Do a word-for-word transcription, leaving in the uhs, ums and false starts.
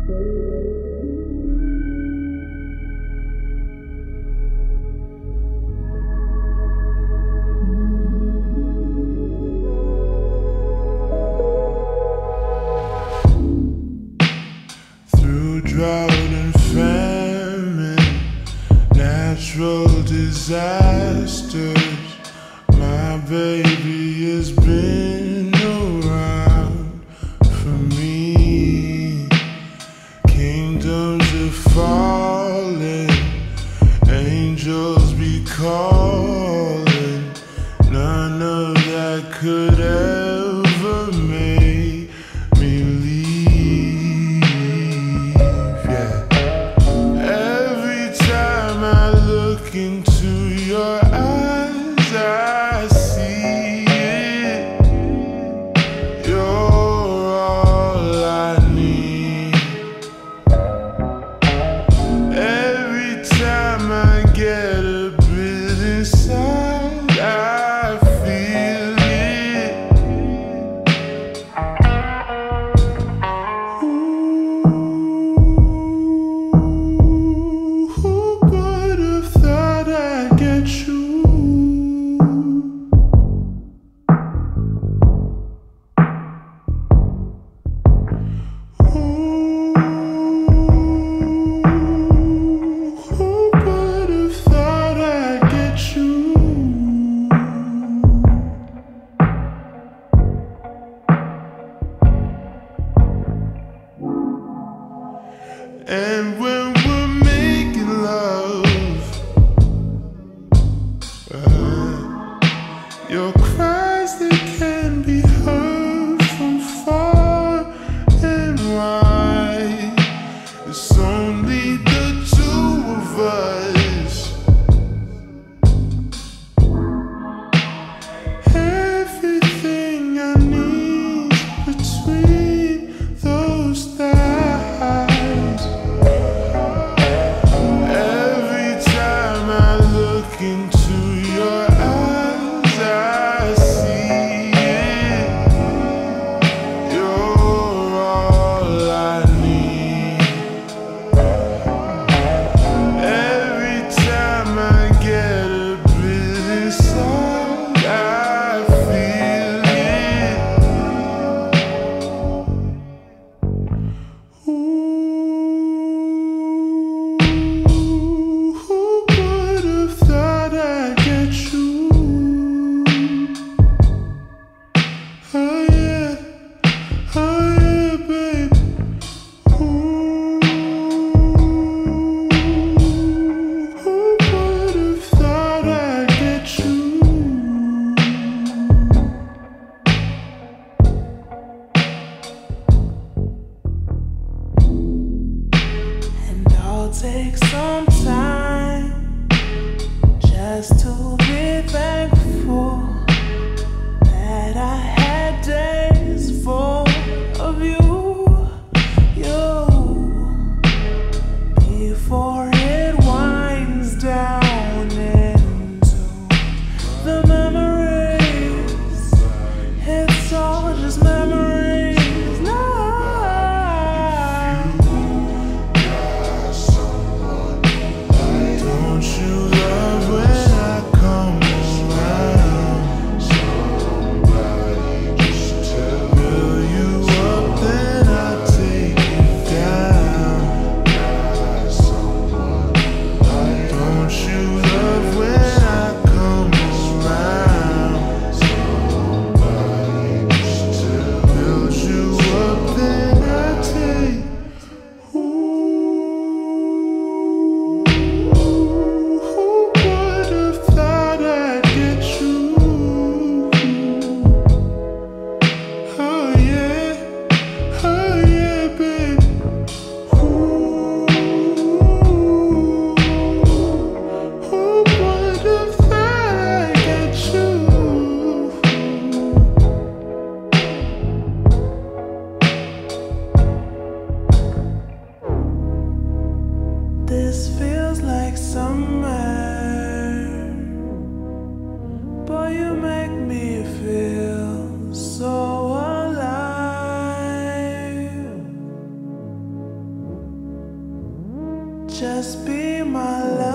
Drought and famine, natural disasters. My baby has been around for me. Kingdoms are falling, angels be calling. None of that could ever make me leave. Into your eyes, I see it. You're all I need. Every time I get a bit inside, I feel it. Ooh, who would have thought I'd get you? Ooh, who would have thought I'd get you? And when we're making love, uh, your cries, they can be heard from far and wide. It's only the two of us. Everything I need between those thighs. Every time I look into your eyes, I see it. just be my love.